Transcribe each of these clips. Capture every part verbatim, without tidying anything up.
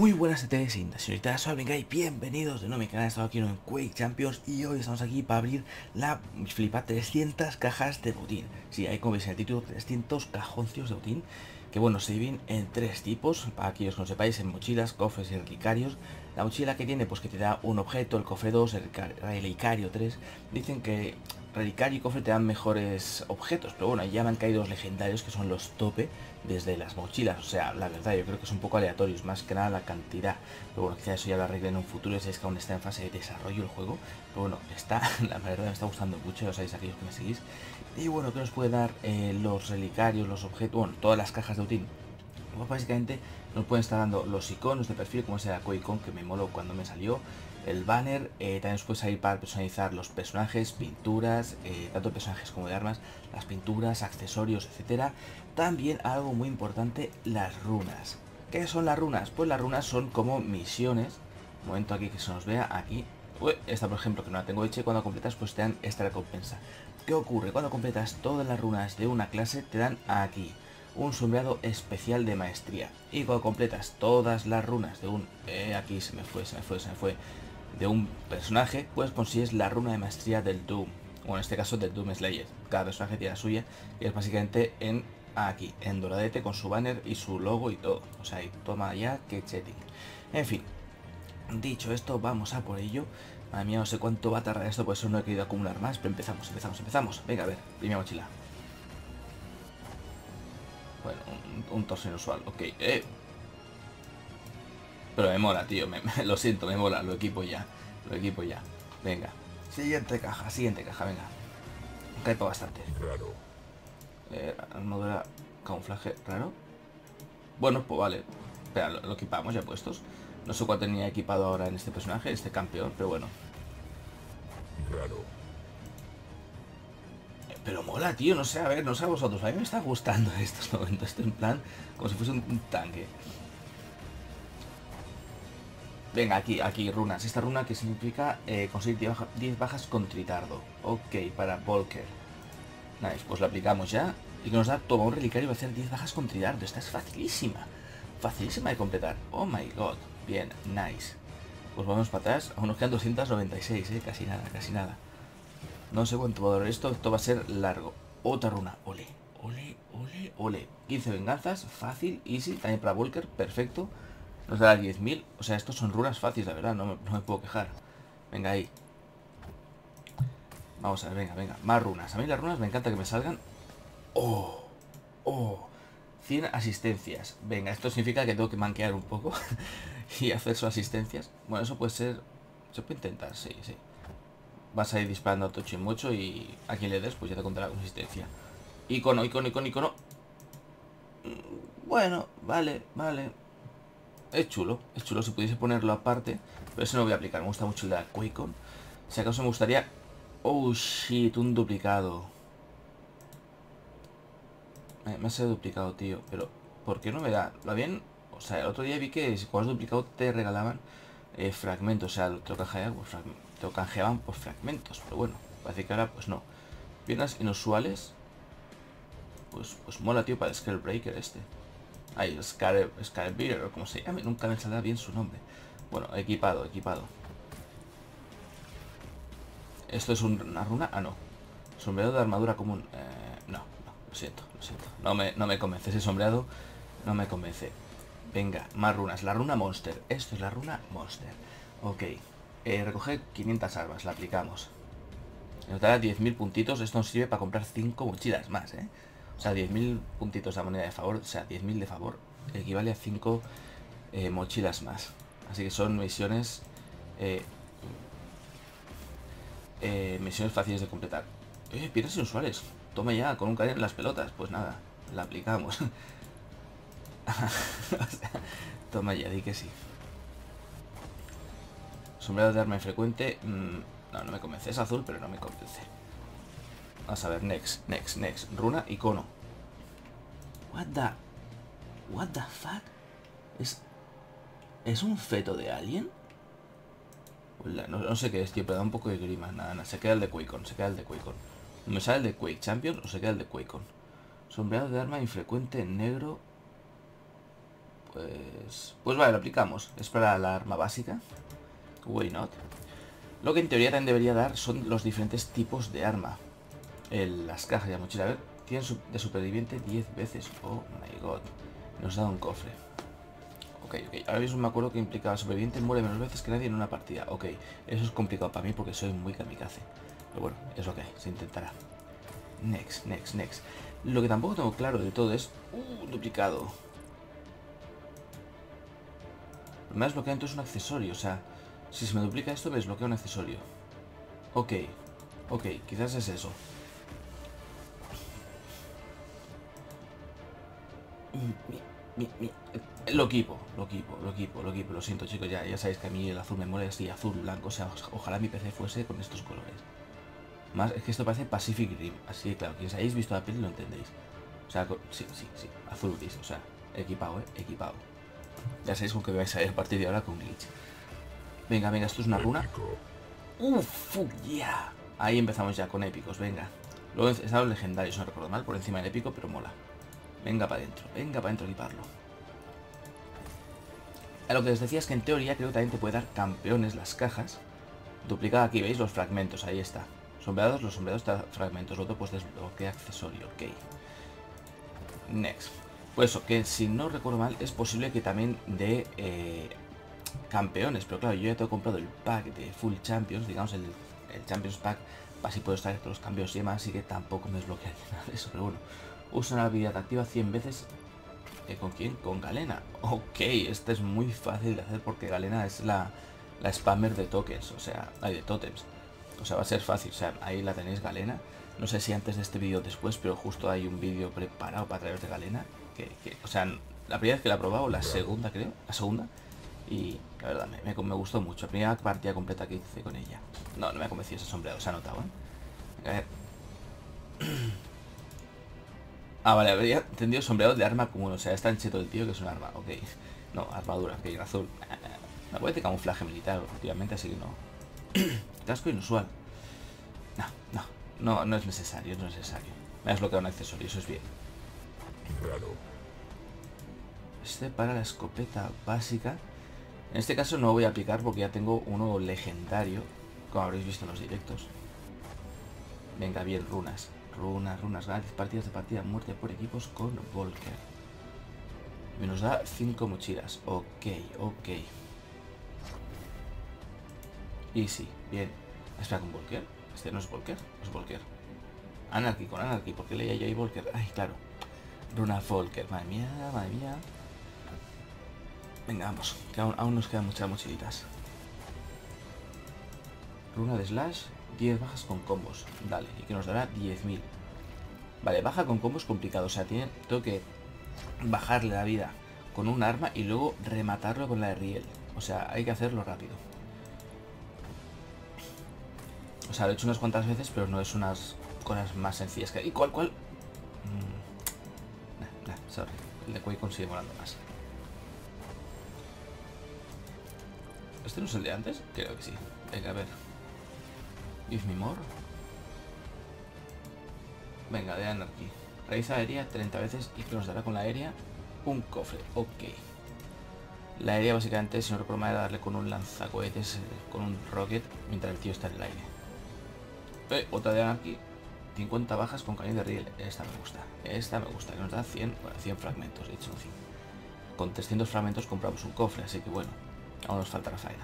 Muy buenas a todos, señoritas, soy venga y bienvenidos de nuevo a mi canal. Estamos aquí en Quake Champions y hoy estamos aquí para abrir la flipa trescientas cajas de botín. Sí, hay, como veis en el título, trescientos cajoncios de botín, que bueno, se dividen en tres tipos, para aquellos que no sepáis, en mochilas, cofres y relicarios. La mochila que tiene, pues que te da un objeto, el cofre dos, el relicario tres. Dicen que relicario y cofre te dan mejores objetos, pero bueno, ya me han caído los legendarios, que son los tope desde las mochilas. O sea, la verdad, yo creo que es un poco aleatorios, más que nada la cantidad. Pero bueno, quizás eso ya lo arreglen en un futuro, ya sabéis que aún está en fase de desarrollo el juego. Pero bueno, está, la verdad me está gustando mucho, ya sabéis, aquellos que me seguís. Y bueno, ¿qué nos puede dar eh, los relicarios, los objetos, bueno, todas las cajas de botín? Pues básicamente nos pueden estar dando los iconos de perfil, como sea QuakeCon, que me moló cuando me salió. El banner, eh, también os puede salir para personalizar los personajes, pinturas, eh, tanto de personajes como de armas, las pinturas, accesorios, etcétera. También algo muy importante, las runas. ¿Qué son las runas? Pues las runas son como misiones. Un momento aquí que se nos vea, aquí. Uy, esta por ejemplo que no la tengo hecha, y cuando completas pues te dan esta recompensa. ¿Qué ocurre? Cuando completas todas las runas de una clase te dan aquí un sombreado especial de maestría. Y cuando completas todas las runas de un... Eh, aquí se me fue, se me fue, se me fue. De un personaje, pues consigues la runa de maestría del Doom. O en este caso del Doom Slayer. Cada personaje tiene la suya. Y es básicamente en... Aquí, en doradete, con su banner y su logo y todo. O sea, y toma ya que chetting. En fin. Dicho esto, vamos a por ello. Madre mía, no sé cuánto va a tardar esto, por eso no he querido acumular más. Pero empezamos, empezamos, empezamos. Venga, a ver, primera mochila. Bueno, un, un torso inusual, ok. Eh. Pero me mola, tío, me, me, lo siento, me mola, lo equipo ya. Lo equipo ya. Venga. Siguiente caja, siguiente caja, venga. Caipo bastante. Raro. Eh, armadura, camuflaje, raro. Bueno, pues vale. Espera, lo, lo equipamos ya puestos. No sé cuál tenía equipado ahora en este personaje, este campeón, pero bueno. Raro. Pero mola, tío, no sé, a ver, no sé a vosotros. A mí me está gustando estos momentos. Esto en plan, como si fuese un, un tanque. Venga, aquí, aquí, runas. Esta runa que significa eh, conseguir diez bajas con Tritardo. Ok, para Volker. Nice, pues la aplicamos ya. Y que nos da, toma un relicario y va a hacer diez bajas con Tritardo. Esta es facilísima. Facilísima de completar. Oh my god. Bien, nice. Pues vamos para atrás. Aún nos quedan doscientos noventa y seis, eh. Casi nada, casi nada. No sé cuánto va a durar esto. Esto va a ser largo. Otra runa. Ole, ole, ole, ole. quince venganzas. Fácil, easy. También para Volker. Perfecto. Nos dará diez mil. O sea, estos son runas fáciles, la verdad. No me, no me puedo quejar. Venga, ahí. Vamos a ver, venga, venga. Más runas. A mí las runas me encanta que me salgan. ¡Oh! ¡Oh! cien asistencias. Venga, esto significa que tengo que manquear un poco y hacer sus asistencias. Bueno, eso puede ser... Se puede intentar, sí, sí. Vas a ir disparando a tocho y mucho y a quien le des, pues ya te contará con asistencia. Icono, icono, icono, icono. Bueno, vale, vale. Es chulo, es chulo si pudiese ponerlo aparte. Pero eso no voy a aplicar, me gusta mucho el de la QuakeCon. Si acaso me gustaría... Oh shit, un duplicado. eh, Me ha salido duplicado, tío. Pero, ¿por qué no me da? ¿Lo bien? O sea, el otro día vi que si juegas duplicado te regalaban eh, fragmentos. O sea, te lo canjeaban por, frag... te lo canjeaban por fragmentos. Pero bueno, parece que ahora pues no. Piernas inusuales. Pues, pues mola, tío, para el Scalebreaker este. Ahí, el Scalebearer, o como se llame, nunca me saldrá bien su nombre. Bueno, equipado, equipado. ¿Esto es un, una runa? Ah, no. Sombreado de armadura común. Eh, no, no, lo siento, lo siento. No me, no me convence, ese sombreado no me convence. Venga, más runas. La runa Monster. Esto es la runa Monster. Ok. Eh, recoger quinientas armas, la aplicamos. Nos dará diez mil puntitos. Esto nos sirve para comprar cinco mochilas más, ¿eh? O sea, diez mil puntitos de moneda de favor. O sea, diez mil de favor equivale a cinco eh, mochilas más. Así que son misiones... Eh, eh, misiones fáciles de completar. Eh, piedras inusuales. Toma ya, con un caer en las pelotas. Pues nada, la aplicamos. O sea, toma ya, di que sí. Sombrero de arma infrecuente. Mmm, no, no me convence. Es azul, pero no me convence. Vamos a ver, next, next, next. Runa, icono. What the... What the fuck? ¿Es... ¿Es un feto de alguien? No, no sé qué es, tío, pero da un poco de grima. Nada, nada, se queda el de QuakeCon, se queda el de QuakeCon. ¿Me sale el de Quake Champions o se queda el de QuakeCon? Sombreado de arma infrecuente negro. pues... Pues vale, lo aplicamos. Es para la arma básica. Why not? Lo que en teoría también debería dar son los diferentes tipos de arma. El, las cajas de la mochila. A ver, tienen de superviviente diez veces. Oh my god. Nos da un cofre. Ok, ok. Ahora mismo me acuerdo que implicaba superviviente muere menos veces que nadie en una partida. Ok, eso es complicado para mí porque soy muy kamikaze. Pero bueno, es lo que hay, se intentará. Next, next, next. Lo que tampoco tengo claro de todo es... Uh, duplicado. Me desbloquea entonces un accesorio, o sea... Si se me duplica esto me desbloquea un accesorio. Ok, ok, quizás es eso. Mi, mi, mi. Lo equipo, lo equipo, lo equipo, lo equipo. Lo siento chicos, ya, ya sabéis que a mí el azul me mola así, azul, blanco. O sea, ojalá mi P C fuese con estos colores. Más, es que esto parece Pacific Rim. Así que claro, quienes hayáis visto la peli lo entendéis. O sea, sí, sí, sí, azul gris, o sea, equipado, eh, equipado. Ya sabéis con que vais a ir a partir de ahora con glitch. Venga, venga, esto es una runa. Uff, yeah. Ahí empezamos ya con épicos, venga. Luego están los legendarios, no recuerdo mal, por encima del épico, pero mola. Venga para adentro, venga para adentro a equiparlo. A lo que os decía es que en teoría creo que también te puede dar campeones las cajas. Duplicada aquí, ¿veis? Los fragmentos, ahí está. Sombreados, los sombreados te fragmentos, otro pues desbloquea accesorio, ok. Next. Pues eso, que si no recuerdo mal, es posible que también dé eh, campeones, pero claro, yo ya tengo comprado el pack de Full Champions, digamos el, el Champions Pack, así puedo estar todos los cambios y demás, así que tampoco me desbloquea nada de eso, pero bueno. Usa una habilidad activa cien veces. Eh, ¿Con quién? Con Galena. Ok, este es muy fácil de hacer porque Galena es la, la spammer de tokens, o sea, hay de totems. O sea, va a ser fácil, o sea, ahí la tenéis Galena. No sé si antes de este vídeo o después, pero justo hay un vídeo preparado para traeros de Galena. Que, que, o sea, la primera vez que la he probado, la segunda creo, la segunda. Y la verdad, me, me, me gustó mucho. La primera partida completa que hice con ella. No, no me ha convencido ese sombreado, se ha notado, ¿eh? A ver. Ah, vale, habría entendido sombreado de arma común. O sea, está en cheto el tío que es un arma. Ok. No, armadura, ok, azul. No puede tener camuflaje militar, últimamente, así que no. Casco inusual. No, no, no, no es necesario, no es necesario. Me has bloqueado un accesorio, eso es bien. Raro. Este para la escopeta básica. En este caso no voy a aplicar porque ya tengo uno legendario, como habréis visto en los directos. Venga, bien, runas. Runas, runas, ganas partidas de partida, muerte por equipos con Volker. Me nos da cinco mochilas. Ok, ok. Easy, bien. Espera, ¿con Volker? Este no es Volker, no es Volker. Anarchy, con Anarchy, ¿por qué leía yo ahí Volker? Ay, claro. Runa Volker, madre mía, madre mía. Venga, vamos, que aún, aún nos quedan muchas mochilitas. Runa de Slash, diez bajas con combos. Dale, y que nos dará diez mil. Vale, baja con combos complicado. O sea, tiene, tengo que bajarle la vida con un arma y luego rematarlo con la de Riel. O sea, hay que hacerlo rápido. O sea, lo he hecho unas cuantas veces, pero no es unas cosas más sencillas que... ¿Y cuál, cuál? Mm. Nah, nah, sorry. El de Quake consigue volando más. ¿Este no es el de antes? Creo que sí. Venga, a ver. Give me more. Venga, de Anarchy. Raíz aérea treinta veces y que nos dará con la aérea un cofre. Ok. La aérea básicamente, si no recuerdo mal, era darle con un lanzacohetes, con un rocket, mientras el tío está en el aire. Eh, otra de Anarchy. cincuenta bajas con cañón de riel. Esta me gusta. Esta me gusta. Que nos da cien, bueno, cien fragmentos. He hecho cien. Con trescientos fragmentos compramos un cofre, así que bueno. Aún nos falta la faena.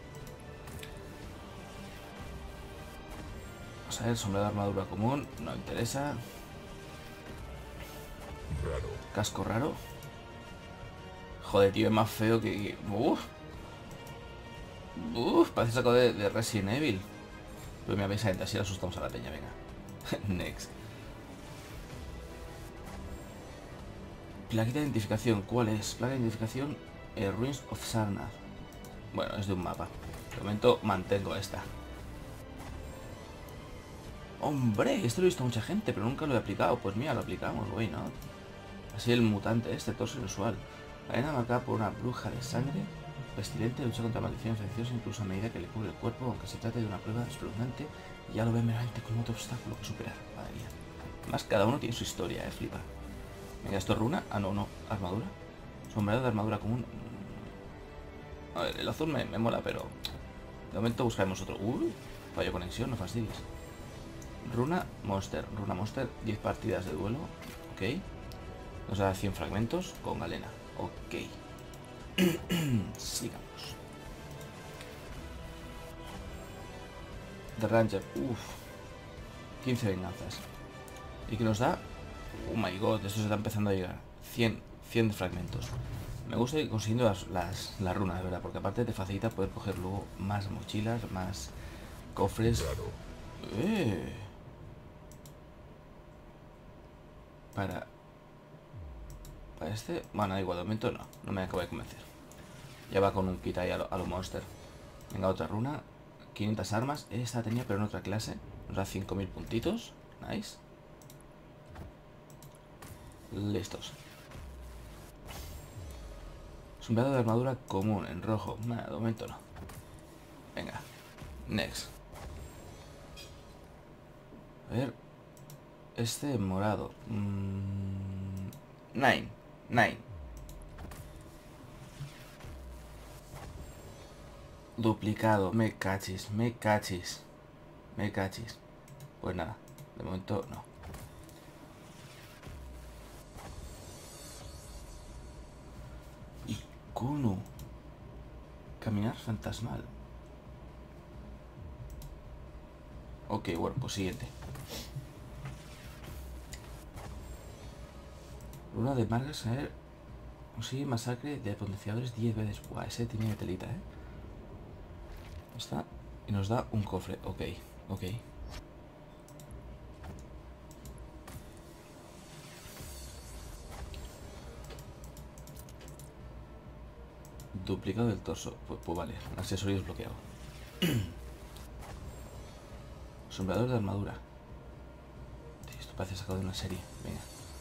Vamos a ver, sombrero de armadura común. No me interesa. Raro. Casco raro. Joder, tío, es más feo que... Uff. Uff, parece saco de, de Resident Evil. Pero mira, veis, así le asustamos a la peña, venga. Next. Plaquita de identificación, ¿cuál es? Placa de identificación, eh, Ruins of Sarnath. Bueno, es de un mapa. De momento mantengo esta. Hombre, esto lo he visto mucha gente, pero nunca lo he aplicado. Pues mira, lo aplicamos, güey, ¿no? Así el mutante este, torso inusual. Arena marcada por una bruja de sangre. Pestilente, lucha contra maldición infecciosa incluso a medida que le cubre el cuerpo, aunque se trate de una prueba espeluznante, ya lo ve meramente como otro obstáculo que superar. Madre mía. Además, cada uno tiene su historia, eh, flipa. Venga, ¿esto es runa? Ah, no, no, armadura. Sombreado de armadura común. A ver, el azul me, me mola, pero de momento buscaremos otro. Uy, fallo conexión, no fastidies. Runa Monster. Runa Monster, diez partidas de duelo. Ok. Nos da cien fragmentos con galena. Ok. Sigamos. The Ranger. Uff. quince venganzas. Y que nos da... Oh my god, esto se está empezando a llegar. cien, cien fragmentos. Me gusta ir consiguiendo las, las, las runas, de verdad, porque aparte te facilita poder coger luego más mochilas, más cofres. Claro. Eh. Para... Para este... Bueno, da igual, de momento no. No me acabo de convencer. Ya va con un kit ahí a lo, a lo monster. Venga, otra runa. quinientas armas. Esta tenía, pero en otra clase. Nos da cinco mil puntitos. Nice. Listos. Sombreado de armadura común, en rojo. Nada, de momento no. Venga. Next. A ver. Este morado. Mm, nine. Nine. Duplicado. Me cachis. Me cachis. Me cachis. Pues nada. De momento no. Icono. Caminar fantasmal. Ok, bueno, pues siguiente. Runa de Margas, a ver. Consigue masacre de potenciadores diez veces. Buah, ese tiene telita, eh. Está. Y nos da un cofre. Ok, ok. Duplicado del torso. Pues, pues vale, accesorio desbloqueado. Sombreador de armadura. Esto parece sacado de una serie. Venga.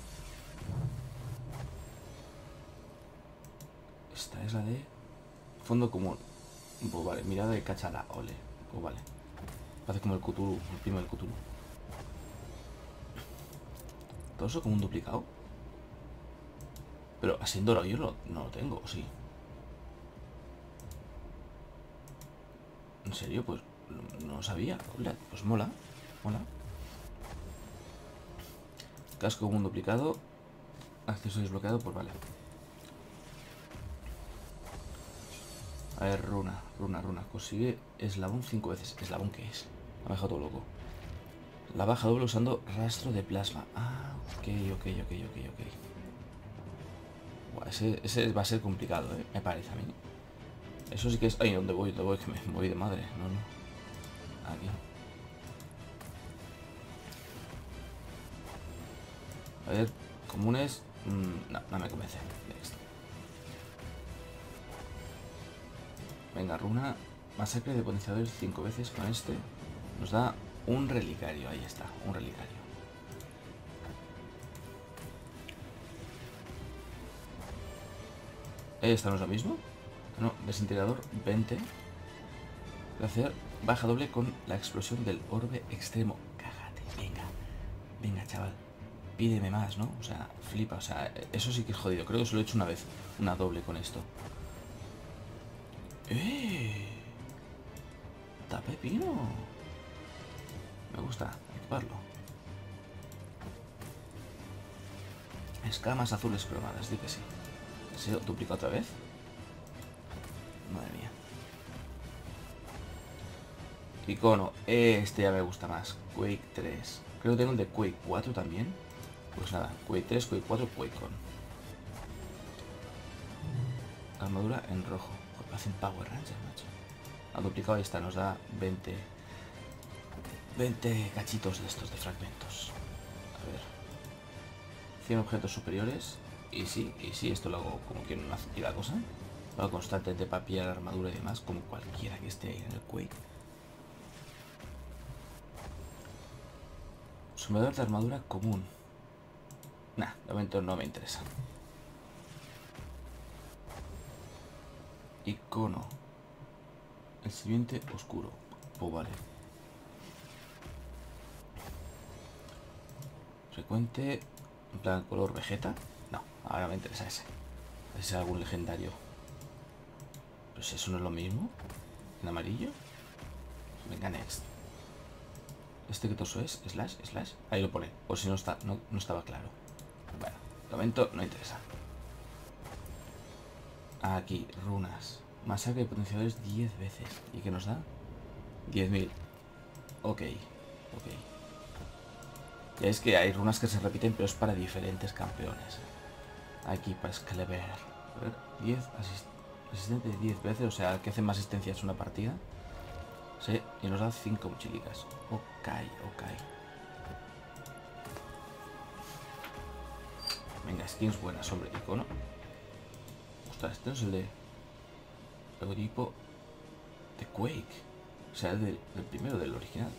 Esta es la de fondo común. Pues vale, mirada de cachala. Ole. Pues vale. Parece como el Cthulhu, el primo del Cthulhu. Torso como un duplicado. Pero así en dorado yo no, no lo tengo, sí. ¿En serio? Pues no, no lo sabía. Hola, pues mola. Mola. Casco como un duplicado. Acceso desbloqueado, pues vale. A ver, runa, runa, runa. Consigue eslabón cinco veces. ¿Eslabón qué es? Me ha dejado todo loco. La baja doble usando rastro de plasma. Ah, ok, ok, ok, ok, ok. Buah, ese, ese va a ser complicado, ¿eh? Me parece a mí. Eso sí que es... Ay, ¿dónde voy? ¿Dónde voy? Que me voy de madre. No, no. Aquí. A ver, comunes... Mmm, no, no me convence. Next. Venga, runa. Masacre de potenciadores cinco veces con este. Nos da un relicario. Ahí está, un relicario. ¿Esta no es lo mismo? No, desintegrador veinte. Voy a hacer baja doble con la explosión del orbe extremo. Cágate, venga. Venga, chaval. Pídeme más, ¿no? O sea, flipa. O sea, eso sí que es jodido. Creo que solo he hecho una vez una doble con esto. ¡Eh! ¡Está pepino! Me gusta equiparlo. Escamas azules cromadas, di que sí. ¿Se duplica otra vez? Madre mía. Icono, este ya me gusta más. Quake tres. Creo que tengo el de Quake cuatro también. Pues nada, Quake tres, Quake cuatro, QuakeCon. Armadura en rojo. Joder, hacen Power Rangers, macho. Ha duplicado, ahí está, nos da veinte. veinte cachitos de estos de fragmentos. A ver. cien objetos superiores. Y sí, y sí, esto lo hago como quiero una la cosa. Lo hago constantemente para pillar armadura y demás, como cualquiera que esté ahí en el Quake. Sumidor de armadura común. Nah, de momento no me interesa. Icono. El siguiente oscuro. Pues vale. Frecuente. En plan color vegeta. No, ahora me interesa ese. A ver si hay algún legendario. Pero si eso no es lo mismo. En amarillo. Venga, next. ¿Este qué torso es? ¿Slash? ¿Slash? Ahí lo pone. O si no está, no, no estaba claro. Bueno, de momento no interesa. Aquí, runas. Masacre de potenciadores diez veces. ¿Y qué nos da? diez mil. Ok, ok. Ya es que hay runas que se repiten, pero es para diferentes campeones. Aquí para Excalibur. diez asist asistente diez veces, o sea, el que hace más asistencia es una partida. Sí, y nos da cinco mochilicas. Ok, ok. Venga, skins buenas, hombre. Icono. Ostras, este no es el de logotipo de Quake. O sea, el de, del primero, del original.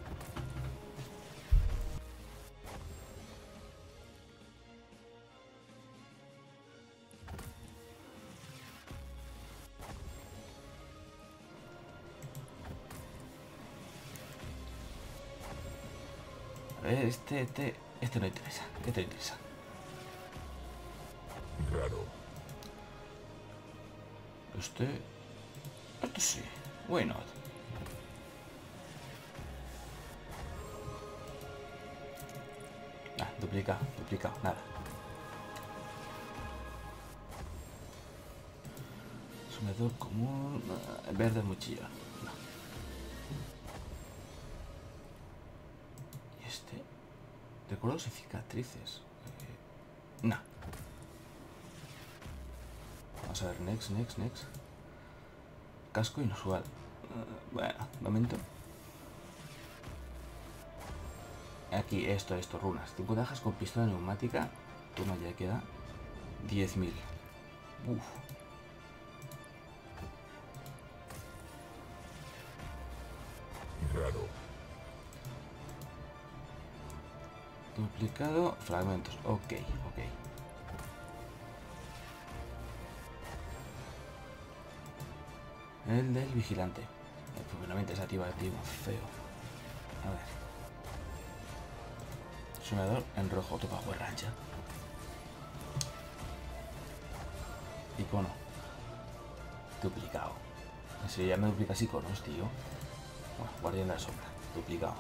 A ver, este, este, este no interesa. Este no interesa. Raro. Este, este sí. Why not? Ah, duplicado, duplicado, nada. Sumedor común, uh, verde muy chillón. No. ¿Y este? Recuerdos y cicatrices. Eh, no. Vamos a ver, next, next, next. Casco inusual. Uh, bueno, momento. Aquí, esto, esto, runas. Cinco dagas con pistola neumática. Toma, ya queda diez mil. Uff. Raro. Duplicado, fragmentos. Ok, ok. El del vigilante. Pues no me interesa, tío, tío, feo. A ver. Sonador en rojo, tu Power Ranger. Icono. Duplicado. Si ya me duplicas iconos, tío. Bueno, guardián de la sombra. Duplicado.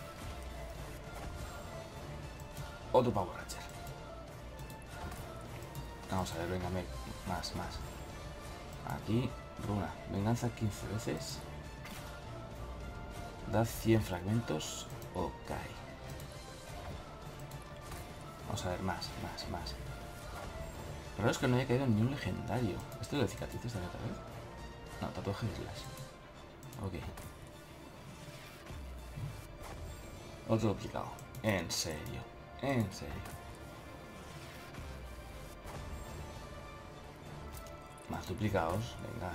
Otro Power Ranger. Vamos a ver, venga, me, más, más. Aquí, runa. Venganza quince veces. Da cien fragmentos. Ok. Vamos a ver, más, más, más. Lo raro es que no haya caído ni un legendario. ¿Esto es de cicatrices también otra vez? No, tatuaje de slash. Ok. Otro duplicado. En serio. En serio. Más duplicados. Venga.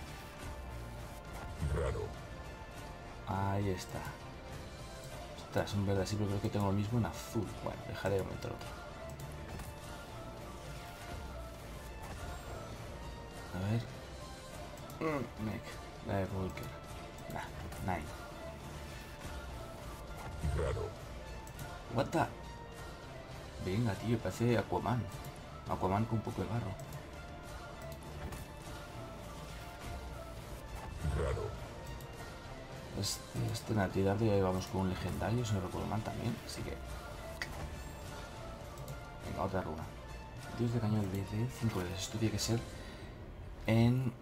Raro. Ahí está. Ostras, un verde así, pero creo que tengo lo mismo en azul. Bueno, dejaré de aumentar otro. A ver. Mm, Mech. La Volker. Nah, nine. Raro. What the? Venga, tío, parece Aquaman. Aquaman con un poco de barro. Raro. Este, este Natidardo ya llevamos con un legendario, si no recuerdo mal también, así que... Venga, otra runa. Dios de cañón de cinco veces. Esto tiene que ser en...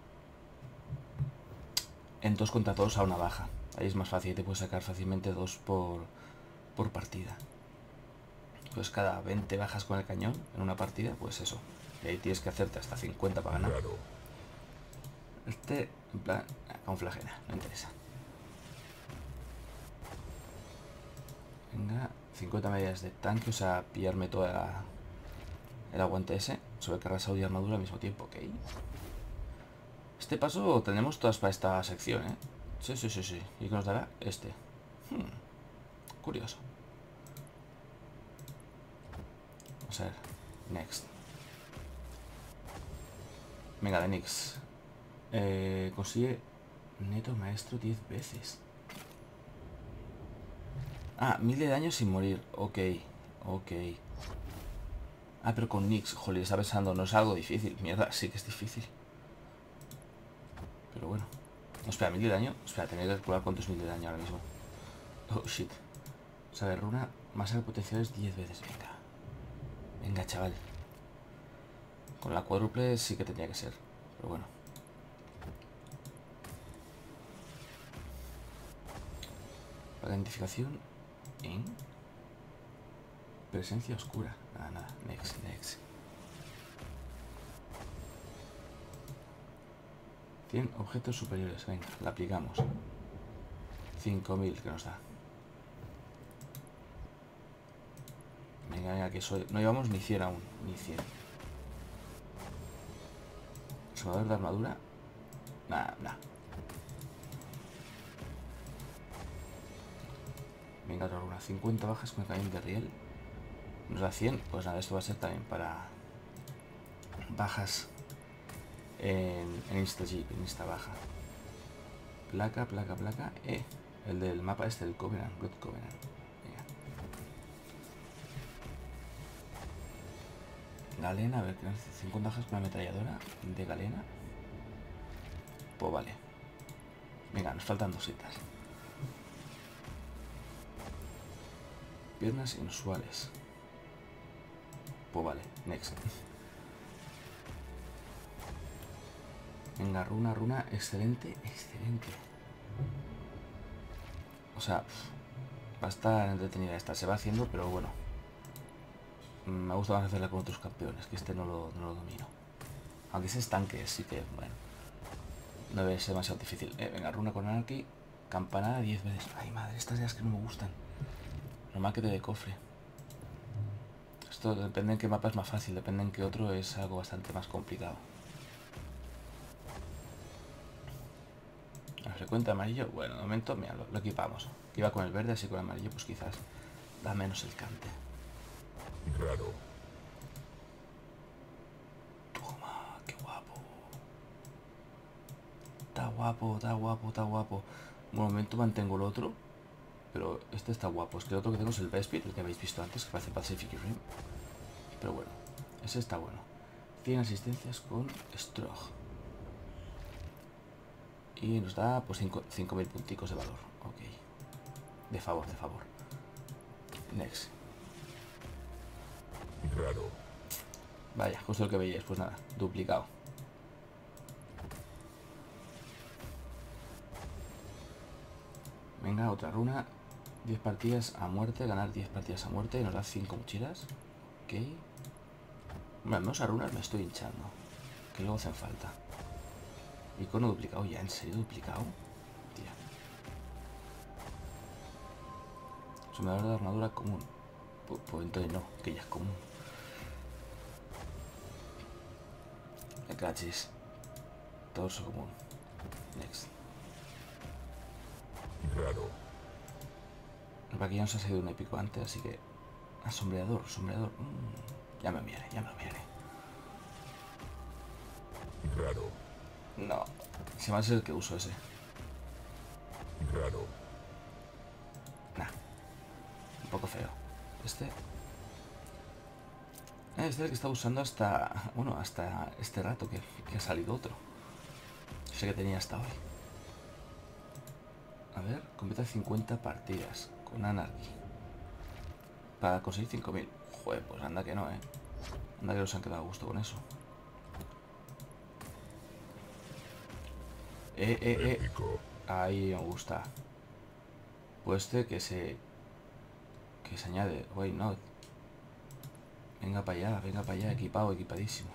En dos contra dos a una baja. Ahí es más fácil, te puedes sacar fácilmente dos por, por partida. Pues cada veinte bajas con el cañón en una partida, pues eso. Y ahí tienes que hacerte hasta cincuenta para ganar. Raro. Este, en plan, camuflajera, no interesa. Venga, cincuenta medidas de tanque, o sea, pillarme toda la, el aguante ese. Sobrecarga salud y armadura al mismo tiempo, ok. Este paso tenemos todas para esta sección, ¿eh? Sí, sí, sí, sí. ¿Y qué nos dará? Este. Hmm. Curioso. Vamos a ver. Next. Venga, de Nix. Eh, consigue neto maestro diez veces. Ah, mil de daño sin morir. Ok, ok. Ah, pero con Nyx, joder, está pensando, no es algo difícil. Mierda, sí que es difícil. Pero bueno. No, espera, mil de daño. Espera, tenía que calcular cuánto es mil de daño ahora mismo. Oh, shit. O sea, de runa, más de potencial es diez veces. Venga. Venga, chaval. Con la cuádruple sí que tendría que ser. Pero bueno. La identificación en presencia oscura. Nada, nada. Next, next. cien objetos superiores. Venga, la aplicamos. cinco mil que nos da. Venga, venga, que soy... No llevamos ni cien aún. Ni cien. Sumador de armadura. Nada, nada. Venga, otra runa. cincuenta bajas con el cañón de riel. Nos da cien. Pues nada, esto va a ser también para bajas en, en Insta G, en Insta baja. Placa, placa, placa. Eh, el del mapa este, el Covenant, Blood Covenant. Venga. Galena, a ver, cincuenta bajas con la ametralladora de galena. Pues vale. Venga, nos faltan dos citas. Piernas inusuales. Pues vale, next. Venga, runa, runa, excelente, excelente. O sea, va a estar entretenida esta. Se va haciendo, pero bueno. Me gusta más hacerla con otros campeones, que este no lo, no lo domino. Aunque ese estanque, sí que, bueno. No debe ser demasiado difícil. Eh, venga, runa con Anarchy. Campanada diez veces. Ay, madre, estas ideas que no me gustan. Normal que te dé cofre. Esto depende en qué mapa es más fácil, depende en qué otro es algo bastante más complicado. La frecuente amarillo, bueno, de momento, mira, lo, lo equipamos. Que iba con el verde, así con el amarillo, pues quizás da menos el cante. Raro. Toma, qué guapo. Está guapo, está guapo, está guapo. Un momento mantengo el otro. Pero este está guapo. Es que el otro que tengo es el Bespit, el que habéis visto antes, que parece Pacific Rim. Pero bueno, ese está bueno. cien asistencias con Strog. Y nos da pues cinco mil punticos de valor. Ok. De favor, de favor. Next. Raro. Vaya, justo lo que veíais. Pues nada, duplicado. Venga, otra runa. diez partidas a muerte. Ganar diez partidas a muerte. Y nos da cinco mochilas. Ok. Bueno, menos a runas me estoy hinchando. Que luego hacen falta. Icono duplicado. ¿Ya en serio duplicado? Tía. Sumador de armadura común. Pues, pues entonces no, que ya es común. Me cachis. Torso común. Next. Raro. Para que ya nos ha salido un épico antes, así que... Asombreador, sombreador. Mm, ya me miraré, ya me miraré. Raro. No. Se va a ser el que uso ese. Raro. Nah. Un poco feo. Este... Este es el que está usando hasta... Bueno, hasta este rato que, que ha salido otro. Sé que tenía hasta hoy. A ver, completa cincuenta partidas con Anarchy. Para conseguir cinco mil. Joder, pues anda que no, eh. Anda que nos han quedado a gusto con eso. Eh, eh, eh. Épico. Ahí me gusta. Pues este que se... Que se añade. Why not? Venga para allá, venga para allá. Equipado, equipadísimo.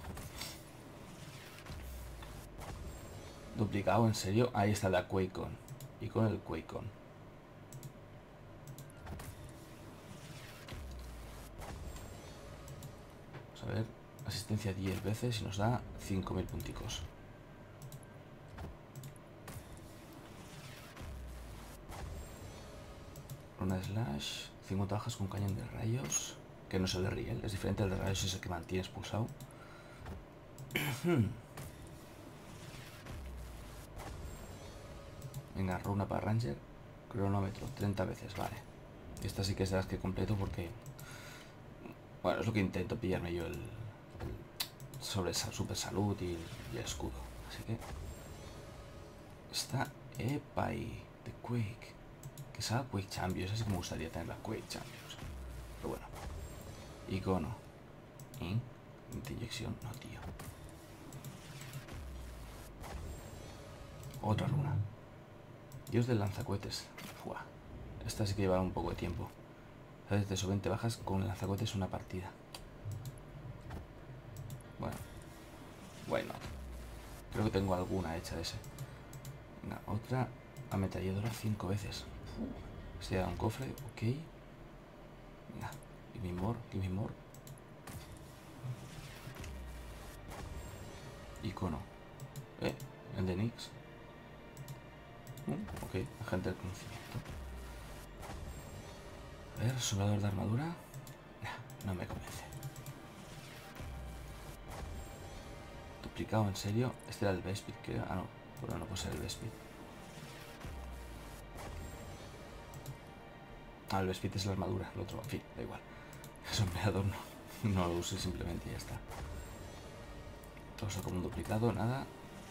Duplicado, en serio. Ahí está la QuakeCon. Y con el QuakeCon. Vamos a ver. Asistencia diez veces y nos da cinco mil punticos. Runa slash. cincuenta bajas con cañón de rayos. Que no es el de riel. Es diferente al de rayos, es el que mantienes pulsado. Venga, runa para Ranger. Cronómetro, treinta veces, vale. Esta sí que es de las que completo porque Bueno, es lo que intento pillarme yo el, el sobre super salud y, y el escudo. Así que está epa y de Quake. Que salga Quake Champions. Así que me gustaría tener la Quake Champions. Pero bueno. Icono. ¿Y? Inyección. No, tío. Otra runa. Dios del lanzacohetes. Fua. Esta sí que lleva un poco de tiempo. ¿Sabes? De eso veinte bajas con lanzacohetes una partida. Bueno. Bueno. Creo que tengo alguna hecha de ese. Venga, otra ametralladora cinco veces. Se da un cofre, ok. Venga, give me more, give me more. Icono. Eh, el de Nix. Mm, ok, agente del conocimiento. A ver, sobrador de armadura. Nah, no me convence. Duplicado, en serio. Este era el Bespid, que ah no, pero no puede ser el Bespid. Ah, el Bespid es la armadura, el otro, en fin, da igual. El sombreador no, no lo use simplemente y ya está. Todo eso como un duplicado, nada.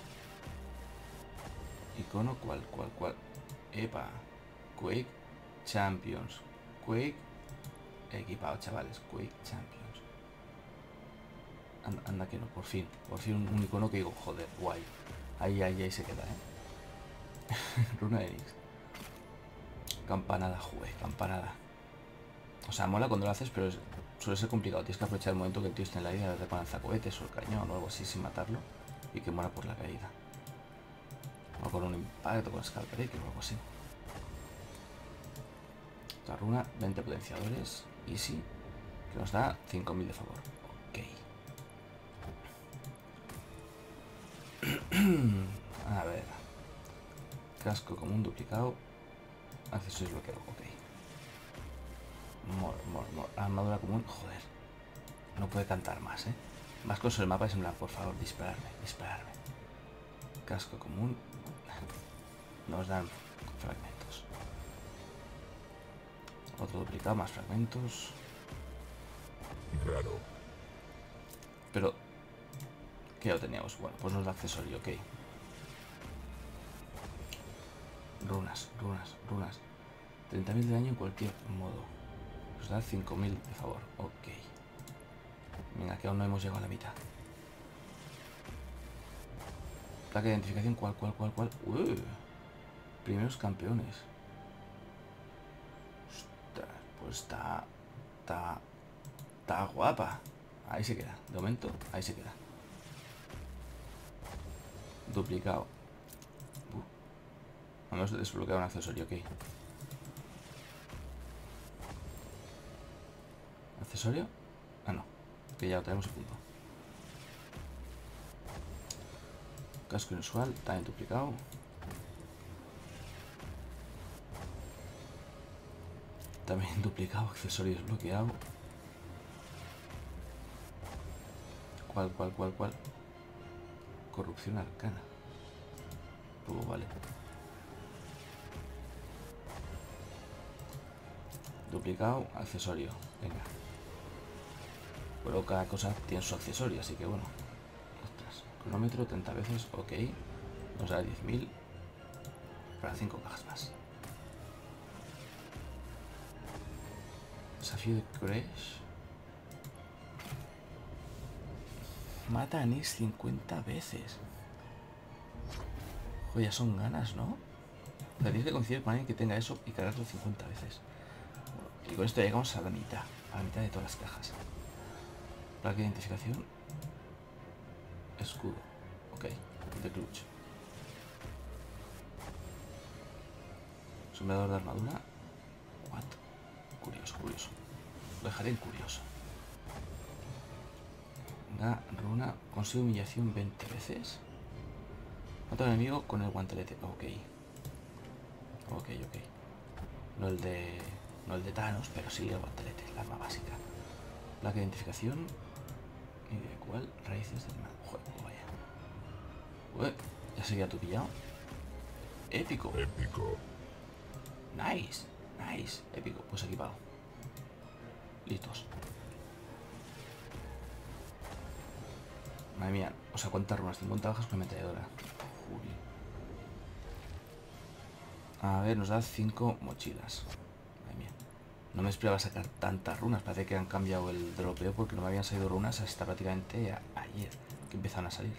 Icono, cual, cual, cual. Epa. Quake Champions. Quake equipado, chavales. Quake Champions. Anda, anda que no, por fin. Por fin un, un icono que digo, joder, guay. Ahí, ahí, ahí se queda, eh. Runa de Nix. Campanada, jugué, campanada. O sea, mola cuando lo haces, pero es, suele ser complicado. Tienes que aprovechar el momento que el tío esté en la isla, de con lanzacohetes o el cañón o algo así sin matarlo. Y que muera por la caída. O con un impacto, con Scalp Breaker o algo así. Otra runa, veinte potenciadores. Easy. Que nos da cinco mil de favor. Ok. A ver. Casco común duplicado. Accesorios bloqueado. Ok. Mor, mor, mor. Armadura común. Joder. No puede cantar más, ¿eh? Más cosas el mapa es en plan, por favor, dispararme, dispararme. Casco común. Nos dan fragmentos. Otro duplicado, más fragmentos. Raro. Pero ¿qué lo teníamos? Bueno, pues nos da accesorio, ok. Runas, runas, runas. treinta mil de daño en cualquier modo. Nos da cinco mil de favor, ok. Venga, que aún no hemos llegado a la mitad. Placa de identificación, ¿cuál, cuál, cuál, cuál? Uh, primeros campeones. Ostras, pues está... Está... Está guapa. Ahí se queda. De momento, ahí se queda. Duplicado. Uh. Vamos a desbloquear un accesorio, ok. ¿Accesorio? Ah, no. Que ya lo tenemos a punto. Casco inusual, también duplicado. También duplicado, accesorio desbloqueado. ¿Cuál, cuál, cuál, cuál? Corrupción arcana. Pues vale. Duplicado, accesorio. Venga. Pero cada cosa tiene su accesorio, así que bueno. Ostras. Cronómetro treinta veces, ok. Nos da diez mil. Para cinco cajas más. Desafío de Crash. Mata a Nix cincuenta veces. Joder, ya son ganas, ¿no? O sea, tienes que coincidir con alguien que tenga eso y cargarlo cincuenta veces. Bueno, y con esto llegamos a la mitad. A la mitad de todas las cajas. Placa de identificación. Escudo. Ok. De clutch. Sombreador de armadura. What? Curioso, curioso. Lo dejaré en curioso. Venga, runa. Consigue humillación veinte veces. Mata al enemigo con el guantelete. Ok. Ok, ok. No el de... No el de Thanos, pero sí el guantelete, la arma básica. Placa de identificación. ¿Y de cuál? Raíces del mal. Joder, vaya. Ué, ya se había tu pillado. Épico. Épico. Nice, nice. Épico, pues equipado. Listos. Madre mía, o sea, ¿cuántas runas? cincuenta bajas con ametralladora. Uy. A ver, nos da cinco mochilas. Madre mía. No me esperaba sacar tantas runas. Parece que han cambiado el dropeo porque no me habían salido runas hasta prácticamente a ayer que empezaron a salir.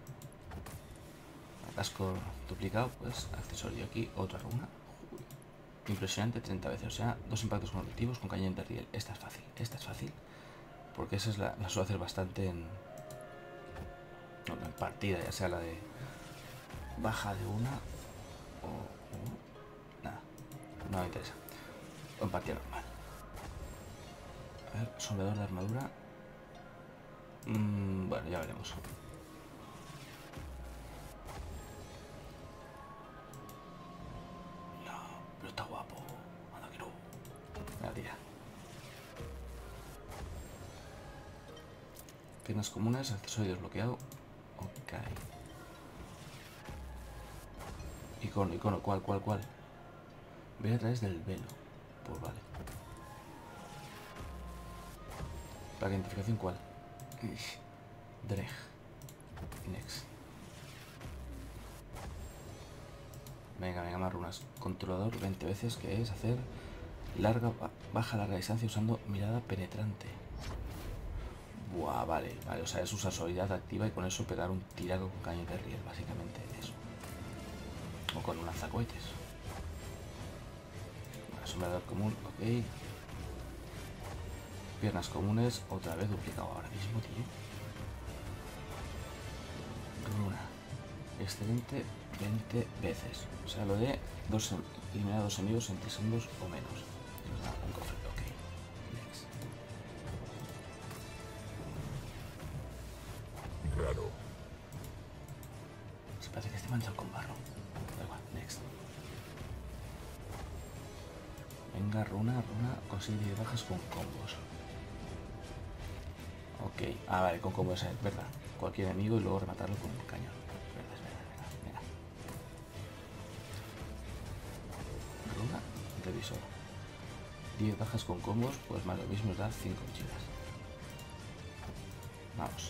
Casco duplicado, pues accesorio aquí, otra runa. Uy. Impresionante, treinta veces. O sea, dos impactos consecutivos con cañón de riel. Esta es fácil, esta es fácil. Porque esa es la, la suelo hacer bastante en, no, en partida, ya sea la de baja de una o, o nada, no me interesa. O en partida normal. A ver, soldador de armadura. Mm, bueno, ya veremos. No, pero está guapo. Anda que no. Venga, tira. Piernas comunes, accesorio desbloqueado. Ok. Icono, icono, ¿cuál, cuál, cuál? Ve a través del velo. Pues vale. ¿Para la identificación cuál? Dreg. Next. Venga, venga, más runas. Controlador veinte veces, que es hacer larga, baja, larga distancia usando mirada penetrante. Buah, vale, vale, o sea, es usar su habilidad activa y con eso pegar un tiraco con cañón de riel, básicamente eso. O con un lanzacohetes. Asombrador común, ok. Piernas comunes, otra vez duplicado ahora mismo, tío. Runa. Excelente veinte veces. O sea, lo de dos, eliminar a dos enemigos en tres segundos o menos. Nos da un cofre, ok. Next. Raro. Se parece que esté manchado con barro. Da igual, next. Venga, runa, runa, consigue diez bajas con combos. Ok, ah, vale, con combos, es verdad. Cualquier enemigo y luego rematarlo con un cañón. Es verdad, es verdad, venga, venga. Runa, revisor. diez bajas con combos, pues más lo mismo nos da cinco mochilas. Vamos.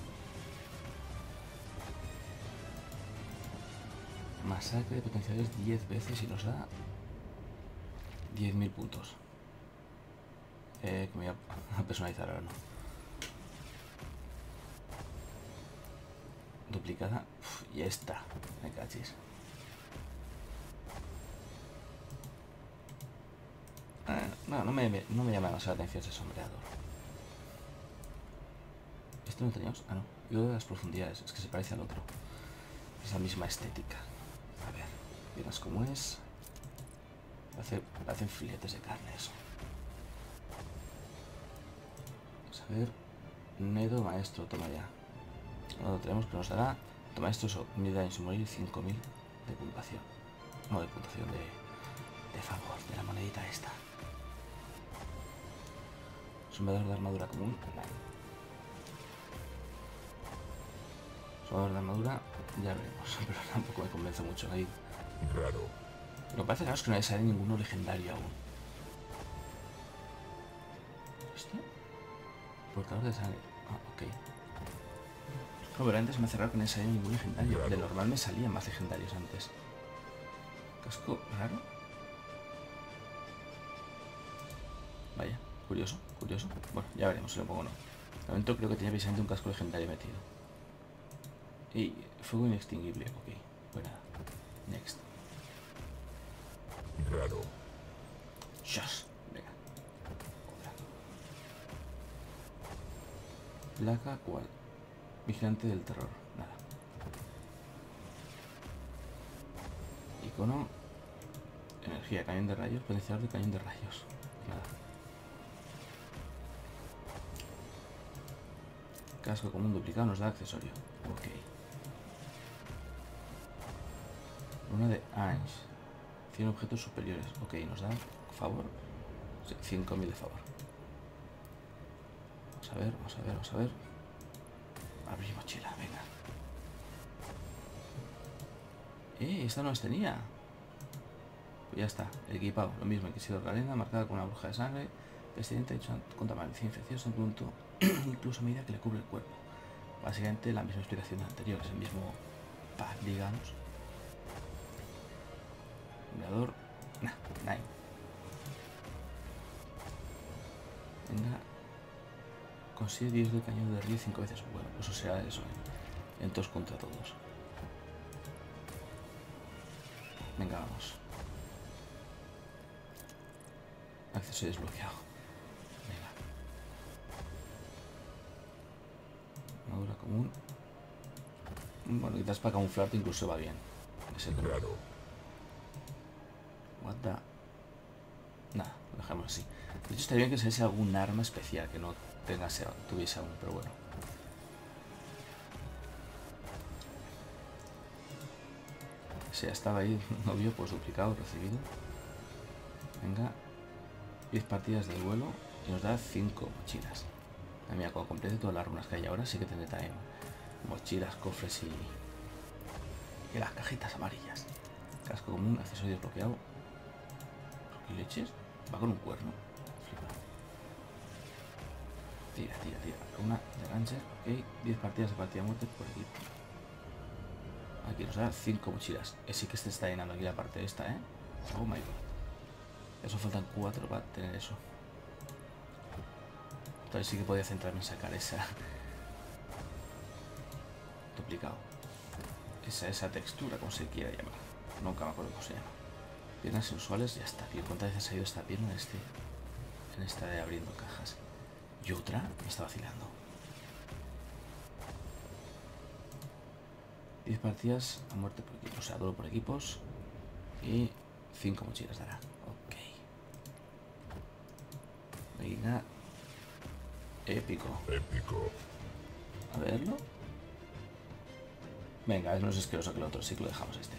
Masacre de potenciales diez veces y nos da diez mil puntos. Eh, que me voy a personalizar ahora, no. Duplicada. Uf, y esta. Me cachis. Eh, no, no me, no me llama demasiado la atención ese sombreador. ¿Esto no teníamos? Ah, no. Yo de las profundidades. Es que se parece al otro. Es la misma estética. A ver. Piernas comunes. Hace, hacen filetes de carne eso. Vamos a ver. Nedo maestro, toma ya. Lo tenemos que nos dará. Toma esto, eso, mil daños sin morir, cinco mil de puntuación. No, de puntuación de, de favor, de la monedita esta. Sombrador de armadura común. Vale. Sombrador de armadura, ya veremos. Pero tampoco me convence mucho ahí. Raro. Lo que parece raro es que no sale ninguno legendario aún. ¿Este? Portador de sangre. Ah, ok. No, pero antes me hace raro que no saliera ningún legendario. Raro. De normal me salían más legendarios antes. Casco raro. Vaya, curioso, curioso. Bueno, ya veremos si lo pongo o no. De momento creo que tenía precisamente un casco legendario metido. Y fuego inextinguible, ok. Pues nada. Next. Raro. Shush. Venga. Otra. Placa, ¿cuál? Vigilante del terror. Nada. Icono. Energía, cañón de rayos. Potenciador de cañón de rayos. Nada. Casco común duplicado nos da accesorio. Ok. Una de Ange. cien objetos superiores. Ok, nos da favor. Sí, cinco mil de favor. Vamos a ver, vamos a ver, vamos a ver. Abrir mochila, venga. Eh, esta no las tenía. Pues ya está, equipado. Lo mismo, Inquisidor de arena, marcada con una bruja de sangre. Presidente hecho contra maldición infecciosa en punto, incluso a medida que le cubre el cuerpo. Básicamente la misma explicación anterior, es el mismo pack, digamos. Mirador. Nah, nine. Venga. Consigue diez de cañón de río cinco veces. Bueno, pues eso será eso, ¿eh? En todos contra todos. Venga, vamos. Acceso desbloqueado. Venga. Armadura común. Bueno, quizás para camuflarte incluso va bien. Ese Raro. What the... Nada, lo dejamos así. De hecho estaría bien que se algún arma especial que no tenga, tuviese aún, pero bueno. Si ya estaba ahí, novio, pues duplicado, recibido. Venga. diez partidas de vuelo y nos da cinco mochilas. A mí, cuando complete todas las runas que hay ahora, sí que tendré también mochilas, cofres y, y las cajitas amarillas. Casco común, accesorio desbloqueado. ¿Qué leches? Va con un cuerno. Flipa. Tira, tira, tira. Una de Ranger, ok. diez partidas de partida muerte por equipo. Aquí nos da cinco mochilas. Eh, sí que se está llenando aquí la parte de esta, ¿eh? Oh my god. Eso faltan cuatro para tener eso. Entonces sí que podía centrarme en sacar esa... duplicado. Esa, esa textura, como se quiera llamar. Nunca me acuerdo cómo se llama. Piernas sensuales, ya está. Tío, ¿cuántas veces ha ido esta pierna en este? En esta de abriendo cajas. Y otra me está vacilando. diez partidas a muerte por equipos. O sea, duelo por equipos. Y cinco mochilas dará. Ok. Venga. Épico. Épico. A verlo. Venga, es menos asqueroso que el otro. Sí que lo dejamos este.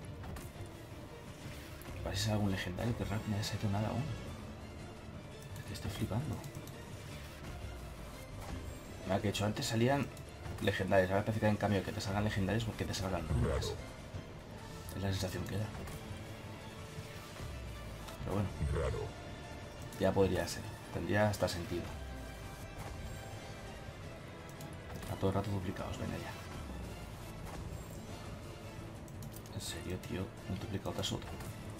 Parece algún legendario. Que raro que no haya salido nada aún. Es que estoy flipando. Mira, que he hecho antes salían legendarios. Ahora parece que en cambio que te salgan legendarios porque te salgan runas. Es la sensación que da. Pero bueno. Raro. Ya podría ser. Tendría hasta sentido. A todo el rato duplicados. Venga ya. En serio, tío. Un duplicado tras otro.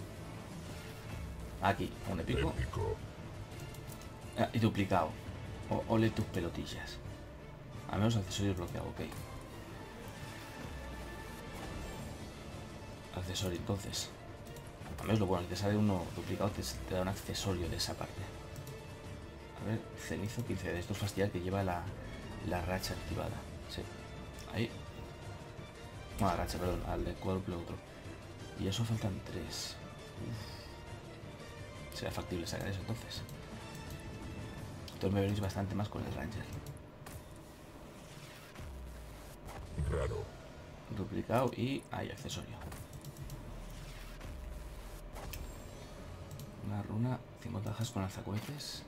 Aquí, un épico. Épico. Ah, y duplicado. O, ole tus pelotillas. A menos accesorio bloqueado, ok. Accesorio, entonces. A menos lo bueno, que te sale uno duplicado, te, te da un accesorio de esa parte. A ver, cenizo quince de estos fastidiar que lleva la, la racha activada. Sí. Ahí. No, la racha, perdón, al de cuádruple otro. Y eso faltan tres. Uf. Será factible sacar eso entonces. Entonces me veréis bastante más con el Ranger. Raro. Duplicado y hay accesorio. Una runa, cincuenta cajas con alzacohetes.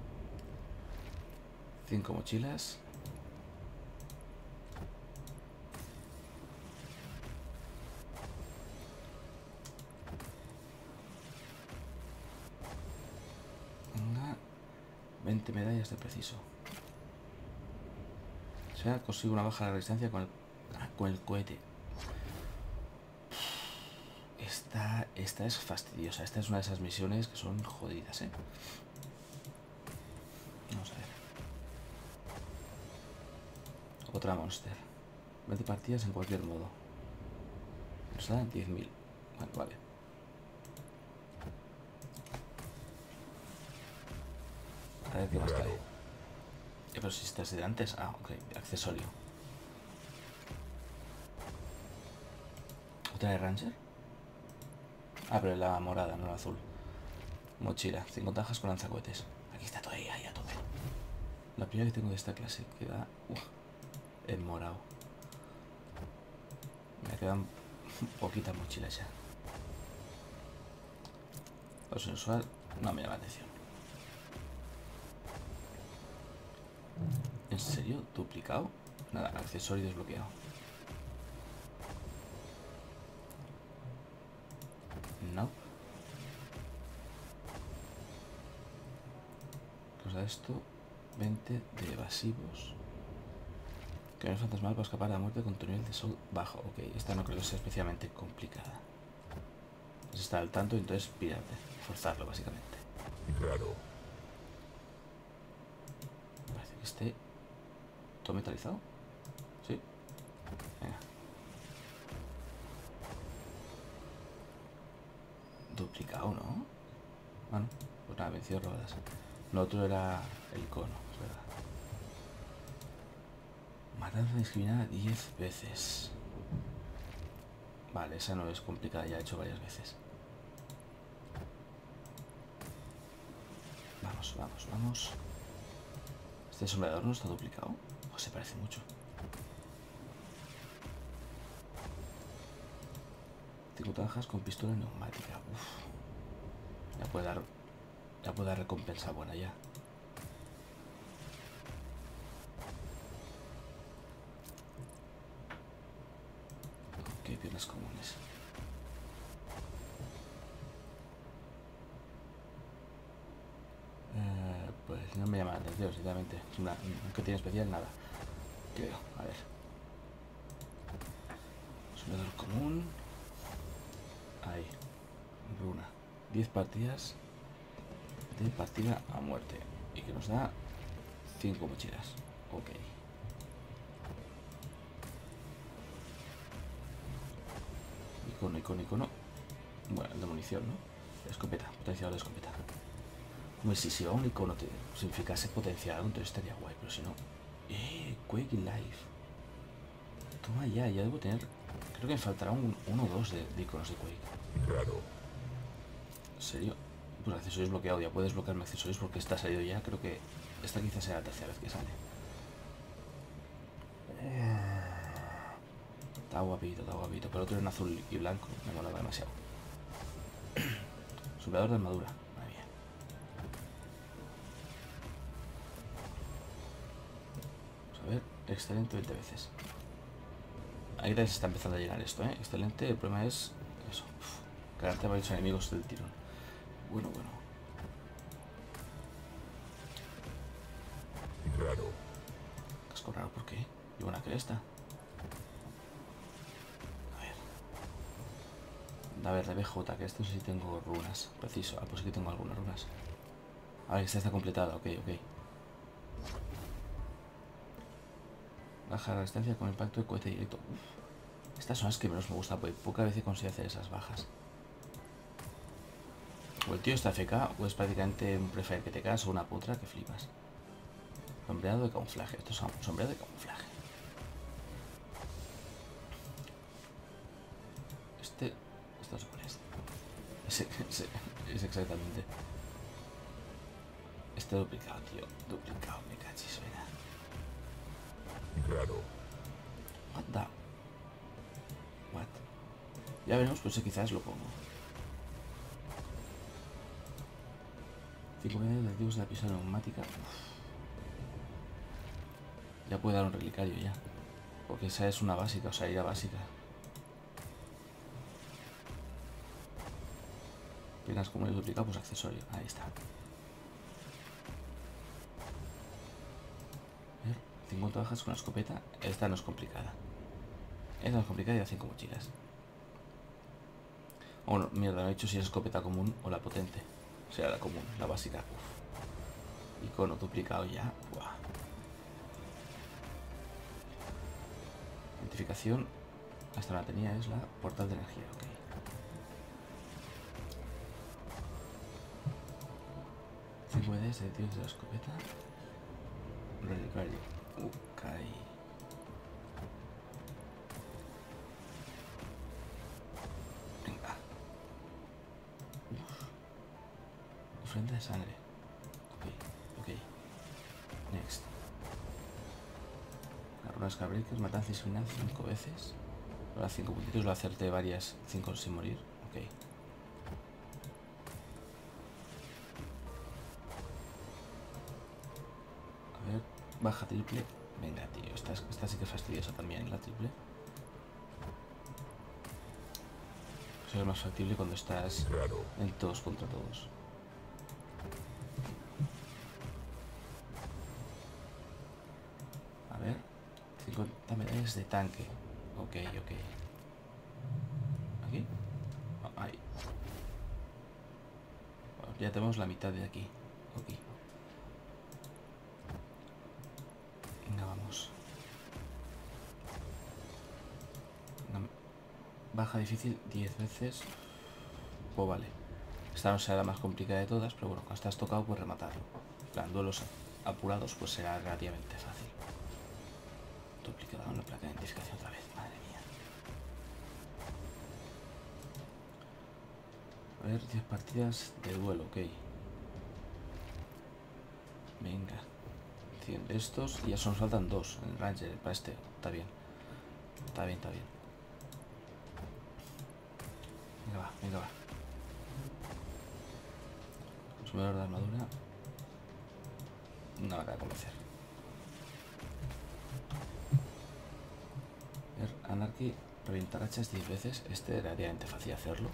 cinco mochilas. Venga. veinte medallas de preciso. O sea, consigo una baja de resistencia con el, con el cohete. Esta, esta es fastidiosa. Esta es una de esas misiones que son jodidas, ¿eh? Vamos a ver. Otra monster. veinte partidas en cualquier modo. Nos da diez mil. Bueno, vale. A ver qué más cae. Eh, pero si estás de antes. Ah, ok. Accesorio. ¿Otra de Ranger? Ah, pero la morada, no la azul. Mochila. cincuenta cajas con lanzacohetes. Aquí está todo ahí, ahí a tope. La primera que tengo de esta clase queda... Uf, en morado. Me quedan poquitas mochilas ya. Lo sensual no me llama la atención. ¿En serio? ¿Duplicado? Nada, accesorio desbloqueado. No. Cosa de esto. veinte de evasivos. Que no es fantasmal para escapar de la muerte con tu nivel de soul bajo. Ok, esta no creo que sea especialmente complicada. Es estar al tanto y entonces pirarte. Forzarlo, básicamente. Raro. Parece que esté todo metalizado. Sí. Venga. Duplicado, ¿no? Bueno, pues nada, vencido rodadas. Lo otro era el icono, es verdad. Matanza discriminada diez veces. Vale, esa no es complicada, ya he hecho varias veces. Vamos, vamos, vamos. Este sombreador no está duplicado. Pues se parece mucho. Cinco tajas con pistola neumática. Uf. Ya puede dar. Ya puede dar recompensa buena ya. Ok, piernas comunes. Eh, pues no me llama la atención, sinceramente. Es una, que tiene especial nada. Creo, a ver. Soldador común. Ahí. Runa. diez partidas de partida a muerte. Y que nos da cinco mochilas. Ok. Icono, icono, icono. Bueno, el de munición, ¿no? Escopeta, potenciador de escopeta. Hombre, si si va un icono te significase potenciar, entonces estaría guay, pero si no. Eh, Quake Life. Toma ya, ya debo tener. Creo que me faltará un, uno o dos de, de iconos de Quake. Raro. ¿En serio? Pues accesorios bloqueado, ya puedes bloquearme accesorios porque está salido ya. Creo que esta quizás sea la tercera vez que sale. Está guapito, está guapito. Pero otro en azul y blanco me molaba demasiado. Suplador de armadura. Madre mía. Vamos a ver. Excelente veinte veces. Ahí se está empezando a llenar esto, ¿eh? Excelente. El problema es eso. Uf, cargarte a varios enemigos del tirón. Bueno, bueno. Raro. Casco raro, ¿por qué? Llevo una cresta. A ver. A ver, de B J, que esto sí tengo runas. Preciso. Ah, pues sí que tengo algunas runas. A ver, esta está completada. Ok, ok. Baja la resistencia con impacto de cohete directo. Uf. Estas son las que menos me gusta, porque pocas veces consigo hacer esas bajas. O el tío está F K, o es prácticamente un prefer que te cagas o una putra que flipas. Sombreado de camuflaje. Esto es un sombreado de camuflaje. Este... Esto no sé cuál es. Ese, ese, es exactamente. Este duplicado, tío. Duplicado, me cachis, venga. Raro. What the... What? Ya veremos, pues quizás lo pongo. cinco medios de activos de la pistola neumática. Uf. Ya puede dar un relicario ya. Porque esa es una básica, o sea, ira básica. Piernas comunes duplicadas, pues accesorio. Ahí está. A ver, cincuenta bajas con la escopeta. Esta no es complicada. Esta no es complicada y da cinco mochilas. Oh, no, mierda, no he dicho si es escopeta común o la potente. O sea, la común, la básica. Uf. Icono duplicado ya. Buah. Identificación. Hasta la tenía es la portal de energía, ok. cinco E Ds de tiros de la escopeta. Relicario. Ok. Venga. Uf. Ofrenda de sangre. Ok, ok. Next. La runa Scarbreakers, matanza y final cinco veces. Ahora cinco puntitos, lo hacerte varias cinco sin morir. Ok. A ver, baja triple. Venga, tío, esta, esta sí que es fastidiosa también, la triple. Eso es más factible cuando estás Raro. en todos contra todos. A ver, cinco cincuenta medallas de tanque. Ok, ok. ¿Aquí? Oh, ahí. Bueno, ya tenemos la mitad de aquí. Ok. Venga, vamos. Una baja difícil diez veces. Pues vale. Esta no será la más complicada de todas, pero bueno, cuando estás tocado, pues rematarlo. En plan, duelos apurados, pues será relativamente fácil. Duplicado en la placa de identificación otra vez, madre mía. A ver, diez partidas de duelo, ok. Venga. cien de estos y ya solo nos faltan dos en el Ranger para este. Está bien. Está bien, está bien. Venga, va, venga, va. Consumidor de armadura. No me acaba de convencer. Ver, Anarchy, reventar hachas diez veces. Este es relativamente fácil hacerlo.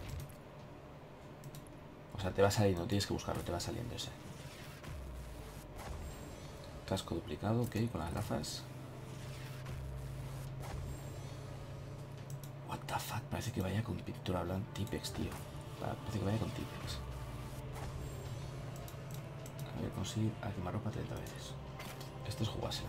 O sea, te va saliendo, no tienes que buscarlo, te va saliendo ese. Casco duplicado, ok, con las gafas. What the fuck, parece que vaya con pintura blanca. Tipex, tío. Parece que vaya con Tipex. A ver, conseguir a quemarropa treinta veces. Esto es jugársela.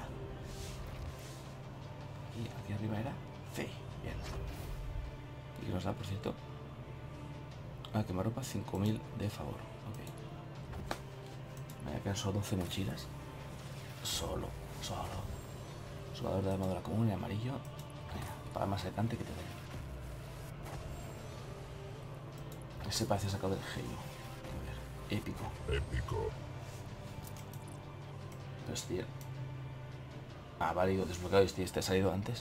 Y aquí arriba era Fe. Bien. ¿Y qué nos da, por cierto? A quemarropa cinco mil de favor. Ok. Me voy a quedar solo doce mochilas. Solo, solo. Jugador de armadura común y amarillo. Venga, para más secante que te den. Ese parece sacado del genio. A ver, épico. Épico. Hostia. Ah, válido, desbloqueado. Este, este ha salido antes.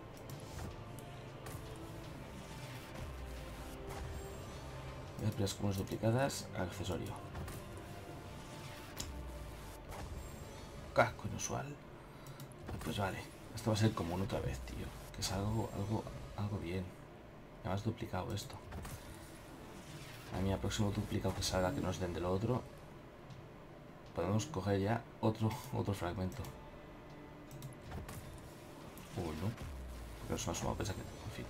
Empresas comunes duplicadas. Accesorio. Casco inusual. Pues vale. Esto va a ser común otra vez, tío. Que es algo, algo, algo bien. Además duplicado esto. A mí, el próximo duplicado que salga que nos den de lo otro, podemos coger ya otro, otro fragmento. Uy, no. Porque nos ha sumado, pesa que. En fin.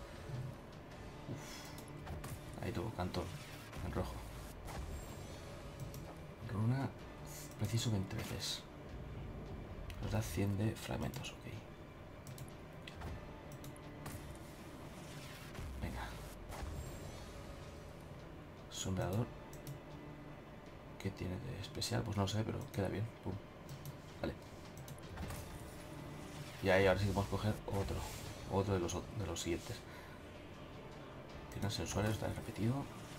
Uf. Ahí tuvo cantón. En rojo. Runa. Preciso veinte veces. Nos da cien de fragmentos, ok. Venga. Sombreador. ¿Qué tiene de especial? Pues no sé, pero queda bien. Pum. Vale. Y ahí ahora sí que podemos coger otro. Otro de los, de los siguientes. Tienen sensores, está repetido.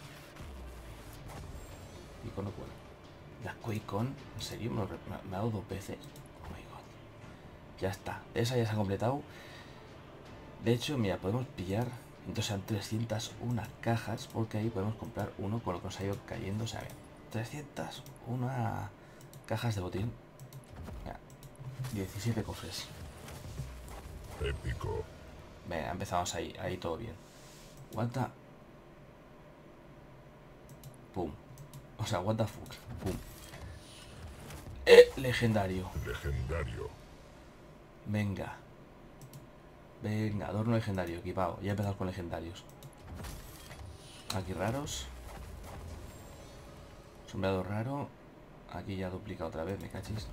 Icono cual. La QuakeCon, ¿en serio? ¿Me, lo, me, me ha dado dos veces? Oh my god. Ya está. Esa ya se ha completado. De hecho, mira, podemos pillar. Entonces sean trescientas una cajas. Porque ahí podemos comprar uno con lo que nos ha ido cayendo. O sea, trescientas una cajas de botín. Mira, diecisiete cofres. Épico. Venga, empezamos ahí. Ahí todo bien. What the... Pum. O sea, what the fuck. Pum. Eh, legendario. Legendario. Venga. Venga, adorno legendario, equipado. Ya he empezado con legendarios. Aquí raros. Sombreado raro. Aquí ya duplica otra vez, me cachis.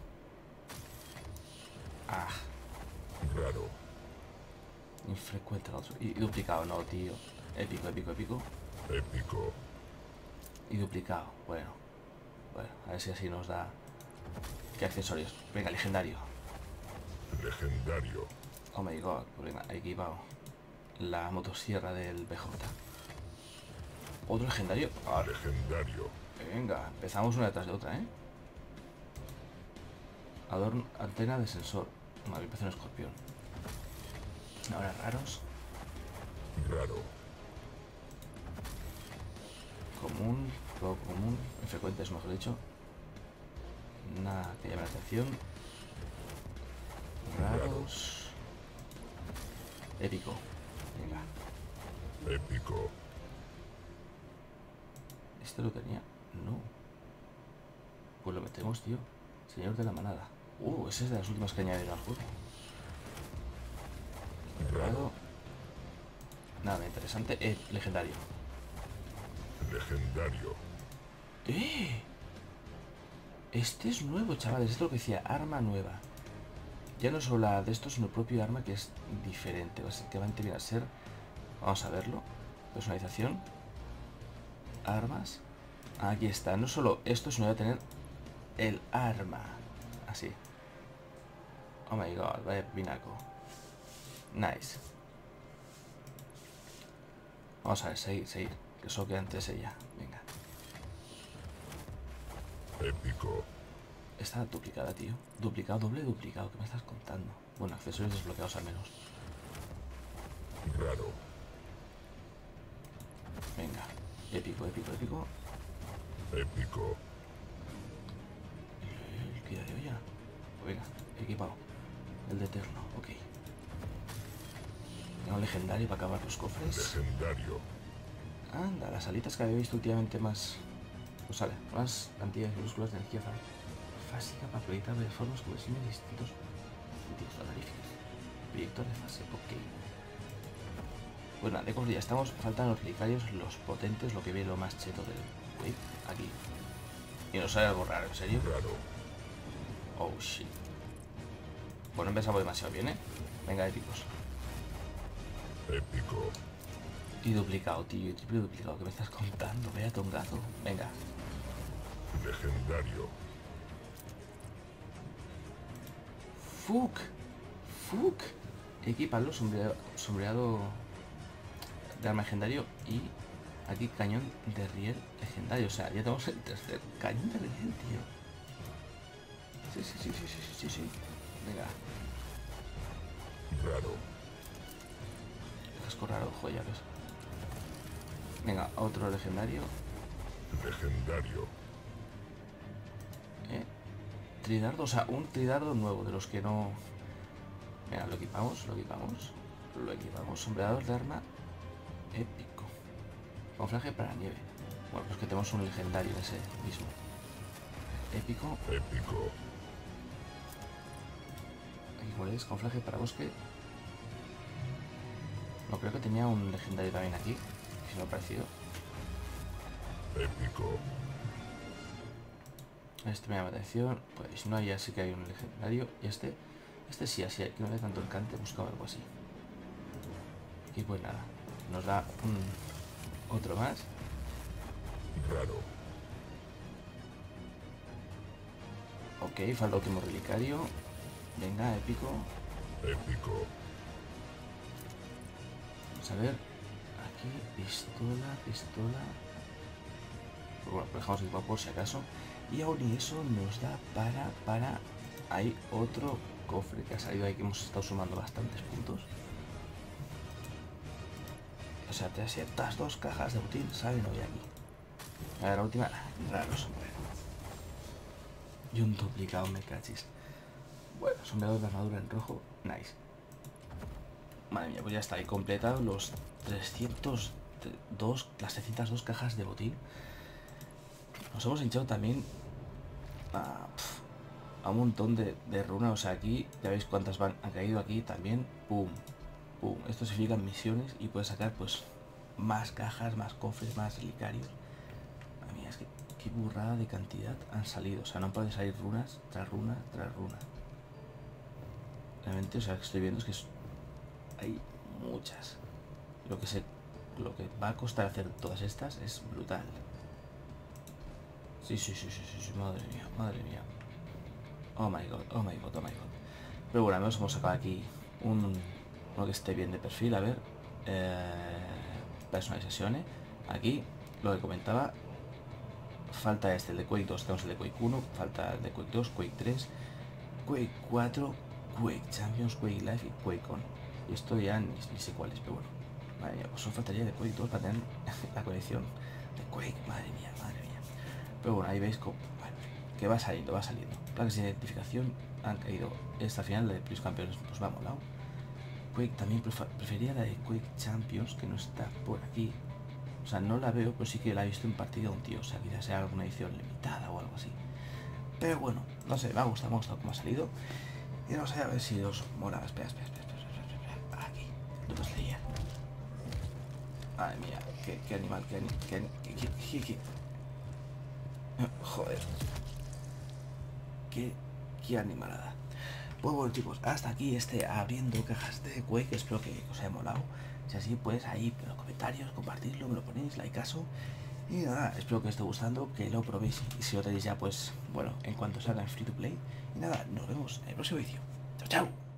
Ah. Raro. Infrecuente otro. Y, y duplicado, no, tío. Épico, épico, épico. Épico. Y duplicado. Bueno. Bueno, a ver si así nos da. ¿Qué accesorios? Venga, legendario. Legendario. Oh my god, pues venga, equipado. La motosierra del B J. Otro legendario. Ah, Legendario. venga, empezamos una detrás de otra, ¿eh? Adorno, antena de sensor. Vale, empezó un escorpión. Ahora raros. Raro. Común, poco común, infrecuentes, mejor dicho. Nada que llame la atención. Raros. Épico. Venga. Épico. ¿Este lo tenía? No. Pues lo metemos, tío. Señor de la manada. Uh, ese es de las últimas que añadieron al juego. Raro. Nada interesante. Eh, legendario. Legendario. ¡Eh! Este es nuevo, chavales. Esto es lo que decía, arma nueva. Ya no solo la de esto, sino el propio arma que es diferente. Básicamente viene a ser... Vamos a verlo. Personalización. Armas. Aquí está. No solo esto, sino voy a tener el arma. Así. Oh my god, vaya pinaco. Nice. Vamos a ver, seguir, seguir. Que eso que antes ella. Venga. Épico. Está duplicada, tío. Duplicado, doble duplicado. ¿Qué me estás contando? Bueno, accesorios desbloqueados al menos. Raro. Venga. Épico, épico, épico. Épico. El que de olla. Venga, equipado. El de Eterno, ok. Tengo un legendario para acabar los cofres. Legendario. Anda, las alitas que había visto últimamente más... Pues sale, más cantidades minúsculas de energía fásica para proyectar de formas conversibles de distintos sentidos honoríficos. Proyector de fase, ok. Pues nada, de cosas ya estamos. Faltan los relicarios, los potentes, lo que ve lo más cheto del wave, aquí. Y nos sale algo raro, ¿en serio? Raro. Oh shit. Bueno, empezamos demasiado bien, ¿eh? Venga, épicos. Épico. Y duplicado, tío, y triple duplicado. ¿Qué me estás contando? Vea tongazo. Venga. Legendario. Fuck. Fuck. Equipalo, sombreado, sombreado de arma legendario y aquí cañón de riel legendario. O sea, ya tenemos el tercer cañón de riel, tío. Sí, sí, sí, sí, sí, sí, sí, sí. Venga. Raro. Casco raro, joya, ¿ves? Venga, otro legendario. Legendario. Eh, tridardo, o sea, un tridardo nuevo de los que no... Venga, lo equipamos, lo equipamos. Lo equipamos. Sombreador de arma épico. Camuflaje para nieve. Bueno, pues que tenemos un legendario ese mismo. Épico. Épico. Aquí cuál es, camuflaje para bosque. No, creo que tenía un legendario también aquí. Si no ha parecido. Épico. Este me llama la atención. Pues no, ya sí que hay un legendario. Y este, este sí, así, que no le tanto encante, buscaba algo así. Y pues nada, nos da un otro más. Raro. Ok, falta último relicario. Venga, épico. Épico. Vamos a ver. Aquí, pistola, pistola. Pues bueno, lo dejamos equipado por si acaso. Y aún y eso nos da para, para... Hay otro cofre que ha salido ahí que hemos estado sumando bastantes puntos. O sea, trescientas dos cajas de botín salen hoy aquí. A ver, la última... Raro sombrero. Y un duplicado, me cachis. Bueno, sombrero de armadura en rojo. Nice. Madre mía, pues ya está. He completado los trescientos dos, las trescientas dos cajas de botín. Nos hemos hinchado también a, a un montón de, de runas. O sea, aquí ya veis cuántas van, han caído aquí también. Pum, pum. Esto significa misiones y puedes sacar pues más cajas, más cofres, más relicarios. Madre mía, es que qué burrada de cantidad han salido. O sea, no pueden salir runas tras runa tras runa. Realmente, o sea, que estoy viendo es que es, hay muchas. Lo que se, lo que va a costar hacer todas estas es brutal. Sí, sí, sí, sí, sí, sí, madre mía, madre mía. Oh my god, oh my god, oh my god. Pero bueno, al menos hemos sacado aquí un, uno que esté bien de perfil. A ver, eh, personalizaciones. Aquí, lo que comentaba, falta este, el de Quake dos, tenemos el de Quake uno, falta el de Quake dos, Quake tres, Quake cuatro, Quake Champions, Quake Life y Quake On. Y esto ya ni, ni sé cuál es, pero bueno. Madre mía, pues solo faltaría de Quake dos para tener la colección de Quake, madre mía, madre mía. Pero bueno, ahí veis cómo, bueno, que va saliendo, va saliendo. Plaques de identificación han caído. Esta final de Plus Campeones pues va molado. Quake también prefería la de Quake Champions, que no está por aquí. O sea, no la veo, pero sí que la he visto en partida un tío. O sea, quizás sea alguna edición limitada o algo así. Pero bueno, no sé, me ha gustado, me ha gustado cómo ha salido. Y no sé, a ver si os mola. Espera, espera, espera, espera, espera, espera. Aquí. Puto Slayer. Ay, mía, qué, qué animal, qué, qué, qué, qué, qué, qué. Joder. Qué, qué animalada. Pues bueno, chicos, hasta aquí este abriendo cajas de Quake. Espero que os haya molado. Si así, pues ahí en los comentarios, compartirlo, me lo ponéis, like caso. Y nada, espero que os esté gustando, que lo probéis. Y si lo tenéis ya, pues bueno, en cuanto salga en free to play. Y nada, nos vemos en el próximo vídeo. Chao, chao.